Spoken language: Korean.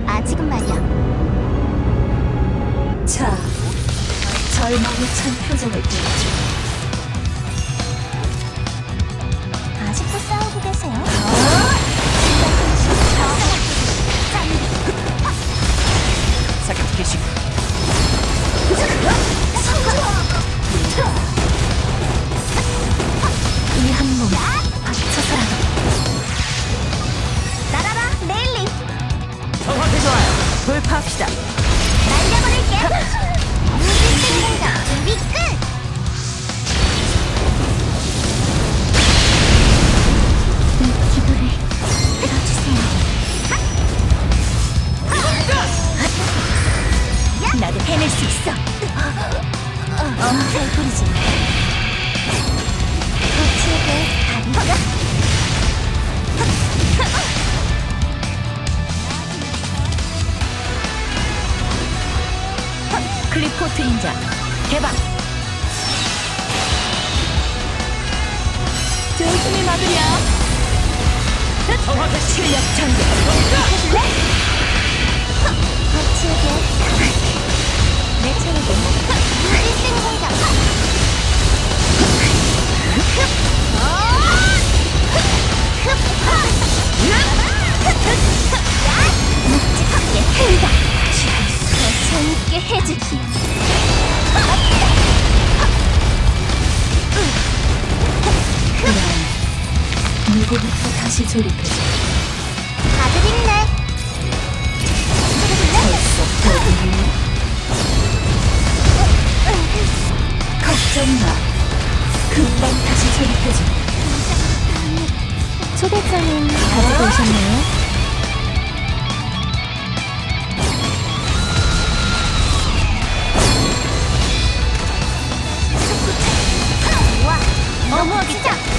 아직은 말이야. 자, 절망에 찬 표정을 보여줘. 아직도 싸우고 계세요? 사격 개시. 이 한 몸 바쳐서라도. 날아라, 레일리. 좋아요. 돌파합시다. 날려버릴게. 무기생 공격 준비 끝. 이 기도를 들어주세요. 나도 해낼 수 있어. 잘 뿌리지. 도치에게 답이. 클리포트 인자 개방. 조심히 막으려. 실력 전개. 해줄래? 도치에게 내 차례고. 무기생 공격. 묵직하게 해다. 더 재밌게 해주기. 누구부터 다시 조립해줘. 다들 있네. 해줄래? 벌써 더군요. 걱정 마. 금방 다시 조립해줘. 초대장은 가지고 오셨네요. 와, 너무 진짜.